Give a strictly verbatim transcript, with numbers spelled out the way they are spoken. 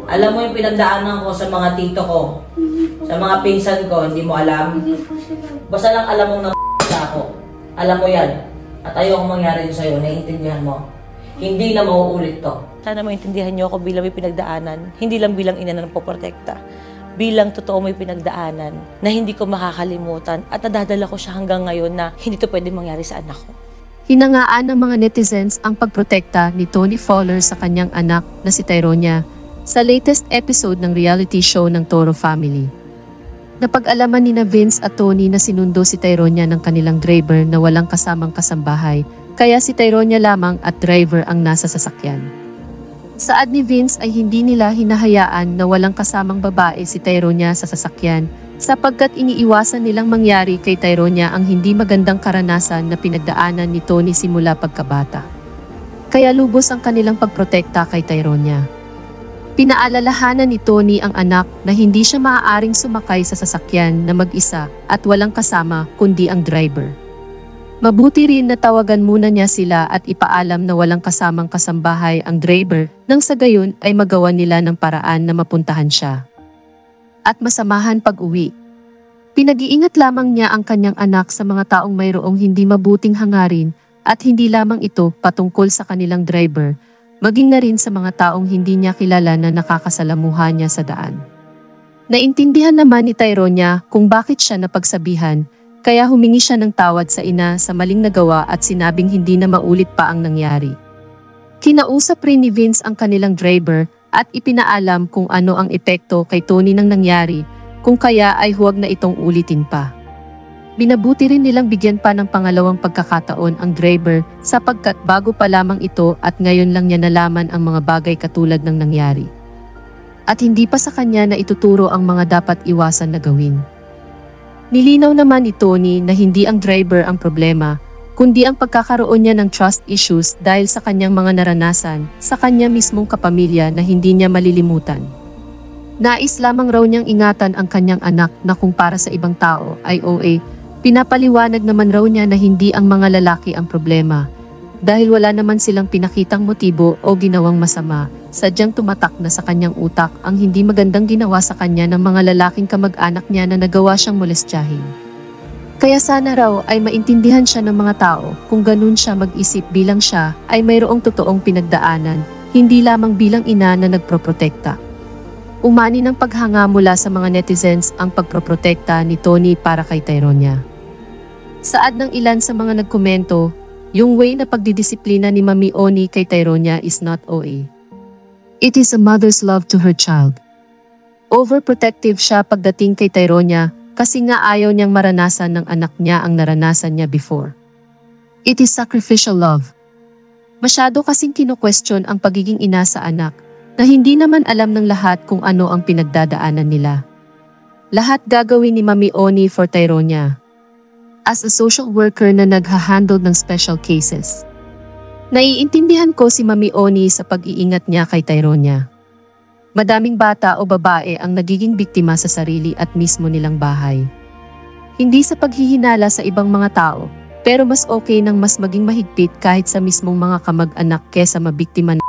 Alam mo yung pinagdaanan ko sa mga tito ko, sa mga pinsan ko, hindi mo alam? Basta lang alam mo na ako. Alam mo yan. At ayoko mangyari yun sa'yo, naiintindihan mo. Hindi na mauulit to. Sana maintindihan niyo ako bilang may pinagdaanan, hindi lang bilang ina na nagpoprotekta. Bilang totoo may pinagdaanan na hindi ko makakalimutan at nadadala ko siya hanggang ngayon na hindi to pwede mangyari sa anak ko. Hinangaan ng mga netizens ang pagprotekta ni Tony Fowler sa kanyang anak na si Tyronia sa latest episode ng reality show ng Toro Family. Napag-alaman ni na Vince at Tony na sinundo si Tyronia ng kanilang driver na walang kasamang kasambahay, kaya si Tyronia lamang at driver ang nasa sasakyan. Saad ni Vince ay hindi nila hinahayaan na walang kasamang babae si Tyronia sa sasakyan sapagkat iniiwasan nilang mangyari kay Tyronia ang hindi magandang karanasan na pinagdaanan ni Tony simula pagkabata. Kaya lubos ang kanilang pagprotekta kay Tyronia. Pinaalalahanan ni Tony ang anak na hindi siya maaaring sumakay sa sasakyan na mag-isa at walang kasama kundi ang driver. Mabuti rin na tawagan muna niya sila at ipaalam na walang kasamang kasambahay ang driver nang sa gayon ay magawa nila ng paraan na mapuntahan siya. At masamahan pag-uwi. Pinag-iingat lamang niya ang kanyang anak sa mga taong mayroong hindi mabuting hangarin at hindi lamang ito patungkol sa kanilang driver, maging na rin sa mga taong hindi niya kilala na nakakasalamuha niya sa daan. Naintindihan naman ni Tyronia kung bakit siya napagsabihan, kaya humingi siya ng tawad sa ina sa maling nagawa at sinabing hindi na maulit pa ang nangyari. Kinausap rin ni Vince ang kanilang driver at ipinaalam kung ano ang epekto kay Tony nang nangyari, kung kaya ay huwag na itong ulitin pa. Binabuti rin nilang bigyan pa ng pangalawang pagkakataon ang driver sapagkat bago pa lamang ito at ngayon lang niya nalaman ang mga bagay katulad ng nangyari. At hindi pa sa kanya na ituturo ang mga dapat iwasan na gawin. Nilinaw naman ni Tony na hindi ang driver ang problema, kundi ang pagkakaroon niya ng trust issues dahil sa kanyang mga naranasan sa kanya mismong kapamilya na hindi niya malilimutan. Nais lamang raw niyang ingatan ang kanyang anak na kung para sa ibang tao ay O A, pinapaliwanag naman raw niya na hindi ang mga lalaki ang problema dahil wala naman silang pinakitang motibo o ginawang masama, sadyang tumatak na sa kanyang utak ang hindi magandang ginawa sa kanya ng mga lalaking kamag-anak niya na nagawa siyang molestyahin. Kaya sana raw ay maintindihan siya ng mga tao kung ganun siya mag-isip bilang siya ay mayroong totoong pinagdaanan, hindi lamang bilang ina na nagproprotekta. Umani ng paghanga mula sa mga netizens ang pagproprotekta ni Tony para kay Tyronia. Saad ng ilan sa mga nagkomento, yung way na pagdidisiplina ni Mami Oni kay Tyronia is not O A. It is a mother's love to her child. Overprotective siya pagdating kay Tyronia kasi nga ayaw niyang maranasan ng anak niya ang naranasan niya before. It is sacrificial love. Masyado kasing kino-question ang pagiging ina sa anak na hindi naman alam ng lahat kung ano ang pinagdadaanan nila. Lahat gagawin ni Mami Oni for Tyronia. As a social worker na naghahandle ng special cases. Naiintindihan ko si Mami Oni sa pag-iingat niya kay Tyronia. Madaming bata o babae ang nagiging biktima sa sarili at mismo nilang bahay. Hindi sa paghihinala sa ibang mga tao, pero mas okay nang mas maging mahigpit kahit sa mismong mga kamag-anak kesa mabiktima